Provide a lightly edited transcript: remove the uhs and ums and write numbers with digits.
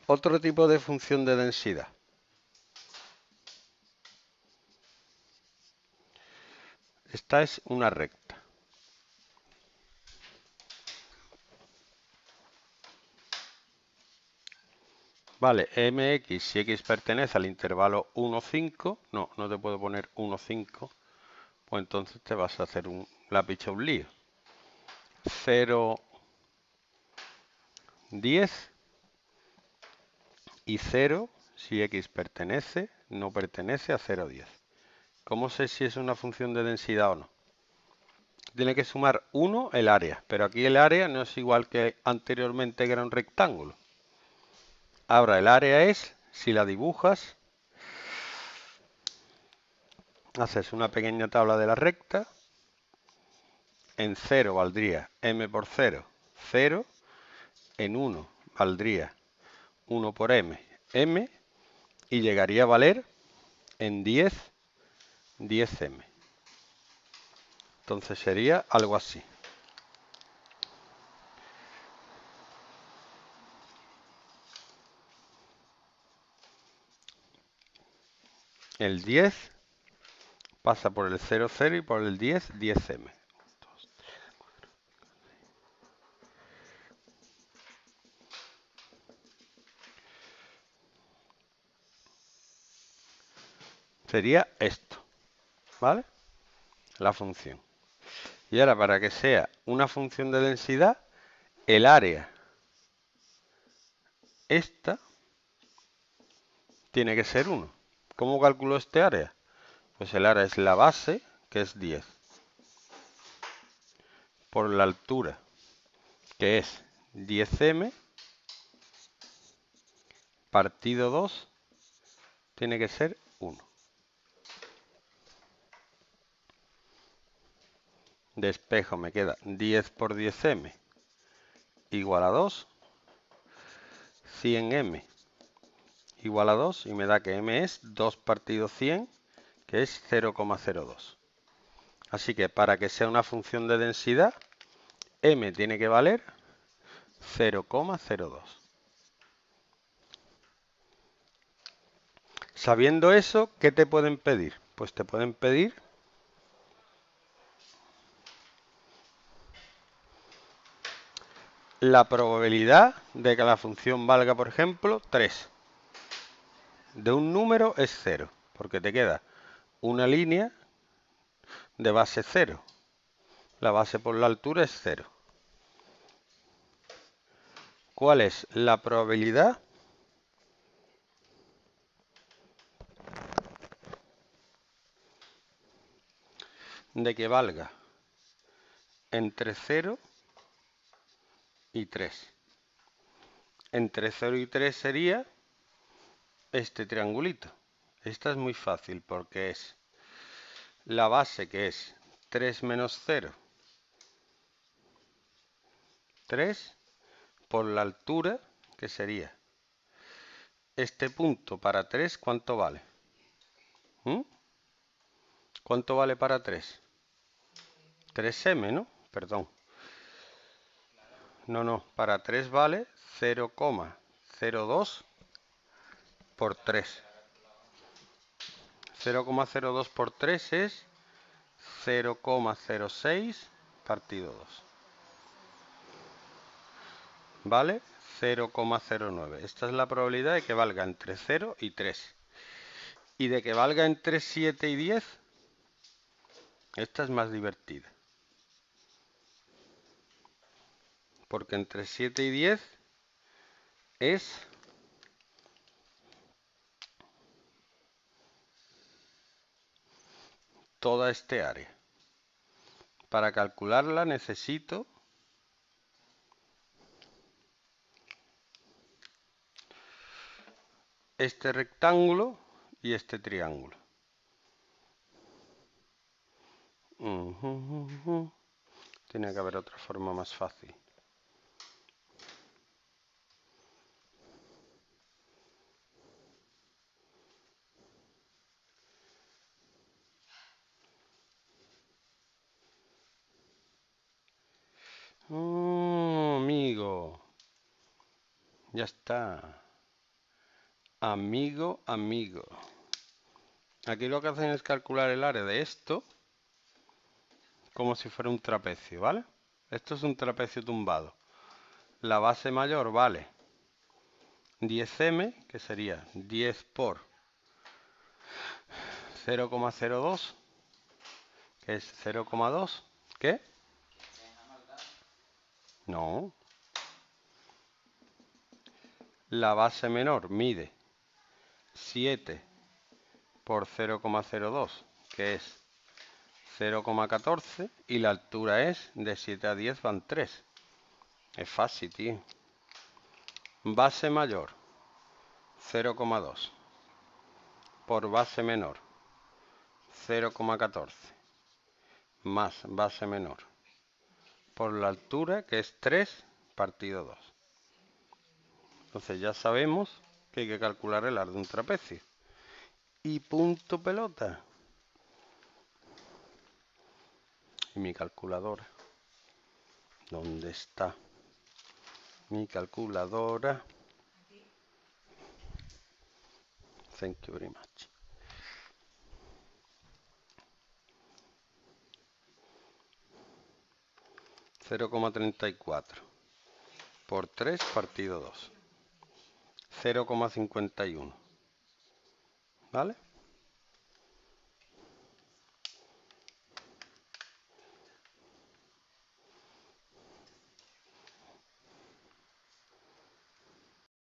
Otro tipo de función de densidad. Esta es una recta. Vale, mx, si x pertenece al intervalo 1, 5, no te puedo poner 1, 5, pues entonces te vas a hacer un lápiz un lío. 0, 10 y 0, si x pertenece, no pertenece a 0, 10. ¿Cómo sé si es una función de densidad o no? Tiene que sumar 1 el área, pero aquí el área no es igual que anteriormente que era un rectángulo. Ahora el área es, si la dibujas, haces una pequeña tabla de la recta. En 0 valdría m por 0, 0. En 1 valdría 1 por m, m. Y llegaría a valer en 10, 10m. Entonces sería algo así. El 10 pasa por el 0, 0 y por el 10, 10m. Sería esto, ¿vale? La función. Y ahora, para que sea una función de densidad, el área, esta, tiene que ser 1. ¿Cómo calculo este área? Pues el área es la base, que es 10, por la altura, que es 10m, partido 2, tiene que ser 1. Despejo, me queda 10 por 10m igual a 2, 100m igual a 2, y me da que m es 2 partido 100, que es 0,02. Así que para que sea una función de densidad, m tiene que valer 0,02. Sabiendo eso, ¿qué te pueden pedir? Pues te pueden pedir la probabilidad de que la función valga, por ejemplo, 3. De un número es 0, porque te queda una línea de base 0. La base por la altura es 0. ¿Cuál es la probabilidad de que valga entre 0 y 3? Entre 0 y 3 sería este triangulito. Esta es muy fácil porque es la base, que es 3 menos 0, 3, por la altura, que sería este punto para 3, ¿cuánto vale? ¿Mm? ¿Cuánto vale para 3? 3m, ¿no? Perdón. No, para 3 vale 0,02 por 3. 0,02 por 3 es 0,06 partido 2. ¿Vale? 0,09. Esta es la probabilidad de que valga entre 0 y 3. Y de que valga entre 7 y 10, esta es más divertida. Porque entre 7 y 10 es toda este área. Para calcularla necesito este rectángulo y este triángulo. Tiene que haber otra forma más fácil. Oh, amigo. Ya está. amigo, amigo. Aquí lo que hacen es calcular el área de esto como si fuera un trapecio, ¿vale? Esto es un trapecio tumbado. La base mayor vale 10m, que sería 10 por 0,02, que es 0,2. ¿Qué? No. La base menor mide 7 por 0,02, que es 0,14, y la altura es de 7 a 10 van 3. Es fácil, tío. Base mayor 0,2 por base menor 0,14 más base menor por la altura, que es 3 partido 2. Entonces ya sabemos que hay que calcular el ar de un trapecio. Y punto pelota. ¿Y mi calculadora? ¿Dónde está mi calculadora? Thank you very much. (0,34 por 3 partido 2). 0,51. ¿Vale?